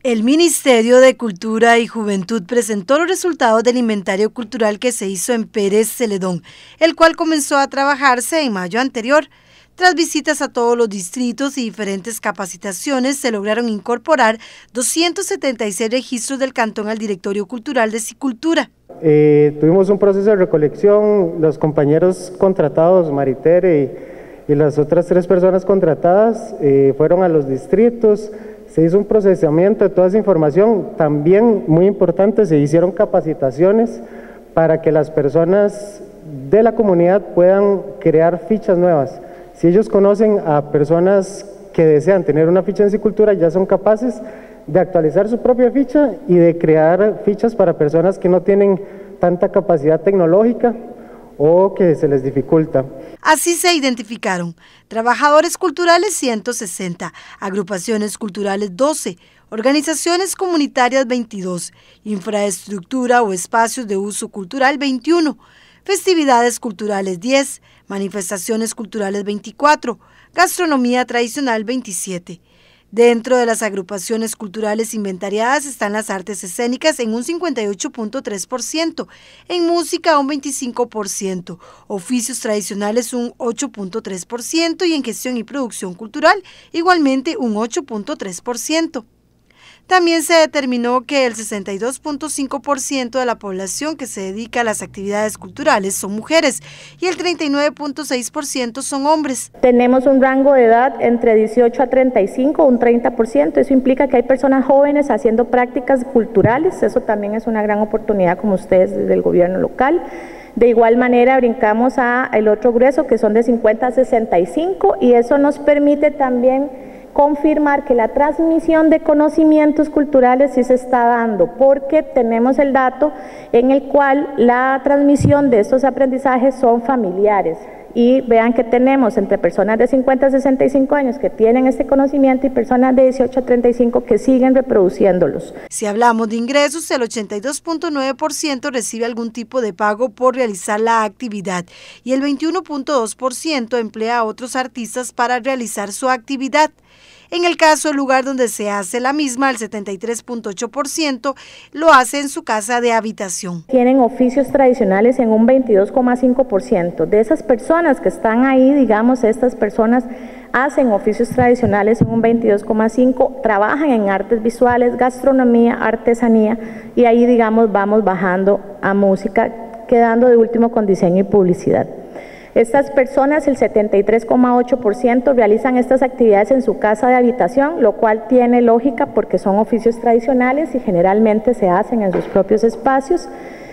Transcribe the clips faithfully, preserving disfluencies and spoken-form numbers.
El Ministerio de Cultura y Juventud presentó los resultados del inventario cultural que se hizo en Pérez Celedón, el cual comenzó a trabajarse en mayo anterior. Tras visitas a todos los distritos y diferentes capacitaciones, se lograron incorporar doscientos setenta y seis registros del cantón al Directorio Cultural de Cicultura. Eh, tuvimos un proceso de recolección, los compañeros contratados, Maritere y, y las otras tres personas contratadas, eh, fueron a los distritos. Se hizo un procesamiento de toda esa información, también muy importante, se hicieron capacitaciones para que las personas de la comunidad puedan crear fichas nuevas. Si ellos conocen a personas que desean tener una ficha en cicultura, ya son capaces de actualizar su propia ficha y de crear fichas para personas que no tienen tanta capacidad tecnológica o que se les dificulta. Así se identificaron trabajadores culturales ciento sesenta, agrupaciones culturales doce, organizaciones comunitarias veintidós, infraestructura o espacios de uso cultural veintiuno, festividades culturales diez, manifestaciones culturales veinticuatro, gastronomía tradicional veintisiete. Dentro de las agrupaciones culturales inventariadas están las artes escénicas en un cincuenta y ocho punto tres por ciento, en música un veinticinco por ciento, oficios tradicionales un ocho punto tres por ciento y en gestión y producción cultural igualmente un ocho punto tres por ciento. También se determinó que el sesenta y dos punto cinco por ciento de la población que se dedica a las actividades culturales son mujeres y el treinta y nueve punto seis por ciento son hombres. Tenemos un rango de edad entre dieciocho a treinta y cinco, un treinta por ciento. Eso implica que hay personas jóvenes haciendo prácticas culturales. Eso también es una gran oportunidad como ustedes desde el gobierno local. De igual manera brincamos al otro grueso que son de cincuenta a sesenta y cinco y eso nos permite también confirmar que la transmisión de conocimientos culturales sí se está dando, porque tenemos el dato en el cual la transmisión de estos aprendizajes son familiares. Y vean que tenemos entre personas de cincuenta a sesenta y cinco años que tienen este conocimiento y personas de dieciocho a treinta y cinco que siguen reproduciéndolos. Si hablamos de ingresos, el ochenta y dos punto nueve por ciento recibe algún tipo de pago por realizar la actividad y el veintiuno punto dos por ciento emplea a otros artistas para realizar su actividad. En el caso del lugar donde se hace la misma, el setenta y tres punto ocho por ciento lo hace en su casa de habitación. Tienen oficios tradicionales en un veintidós coma cinco por ciento. De esas personas que están ahí, digamos, estas personas hacen oficios tradicionales en un veintidós coma cinco por ciento, trabajan en artes visuales, gastronomía, artesanía y ahí, digamos, vamos bajando a música, quedando de último con diseño y publicidad. Estas personas, el setenta y tres coma ocho por ciento, realizan estas actividades en su casa de habitación, lo cual tiene lógica porque son oficios tradicionales y generalmente se hacen en sus propios espacios.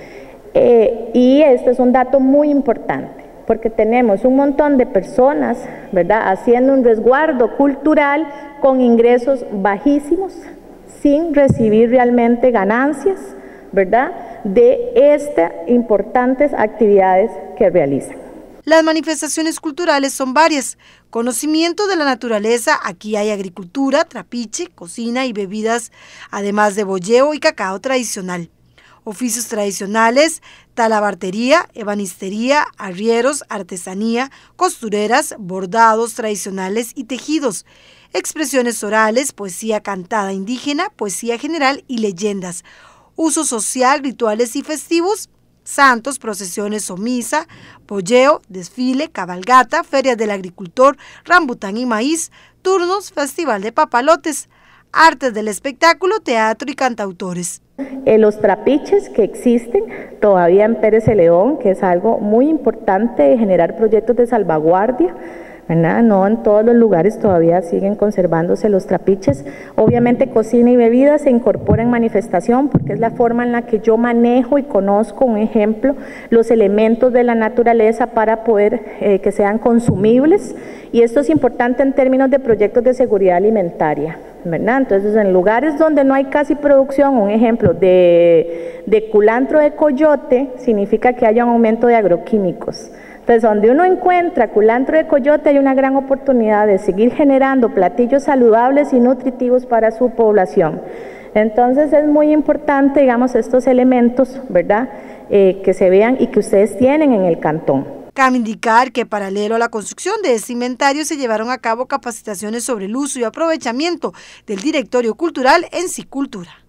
Eh, y este es un dato muy importante, porque tenemos un montón de personas, ¿verdad?, haciendo un resguardo cultural con ingresos bajísimos, sin recibir realmente ganancias, ¿verdad?, de estas importantes actividades que realizan. Las manifestaciones culturales son varias. Conocimiento de la naturaleza, aquí hay agricultura, trapiche, cocina y bebidas, además de bolleo y cacao tradicional. Oficios tradicionales, talabartería, ebanistería, arrieros, artesanía, costureras, bordados tradicionales y tejidos. Expresiones orales, poesía cantada indígena, poesía general y leyendas. Uso social, rituales y festivos. Santos, procesiones o misa, polleo, desfile, cabalgata, ferias del agricultor, rambután y maíz, turnos, festival de papalotes, artes del espectáculo, teatro y cantautores. Eh, los trapiches que existen todavía en Pérez Celedón, que es algo muy importante de generar proyectos de salvaguardia, ¿verdad? No en todos los lugares todavía siguen conservándose los trapiches. Obviamente cocina y bebida se incorpora en manifestación porque es la forma en la que yo manejo y conozco, un ejemplo, los elementos de la naturaleza para poder eh, que sean consumibles, y esto es importante en términos de proyectos de seguridad alimentaria, ¿verdad? Entonces, en lugares donde no hay casi producción, un ejemplo de, de culantro de coyote significa que haya un aumento de agroquímicos. Entonces, donde uno encuentra culantro de coyote hay una gran oportunidad de seguir generando platillos saludables y nutritivos para su población. Entonces, es muy importante, digamos, estos elementos, ¿verdad?, eh, que se vean y que ustedes tienen en el cantón. Cabe indicar que paralelo a la construcción de este inventario se llevaron a cabo capacitaciones sobre el uso y aprovechamiento del directorio cultural en Cicultura.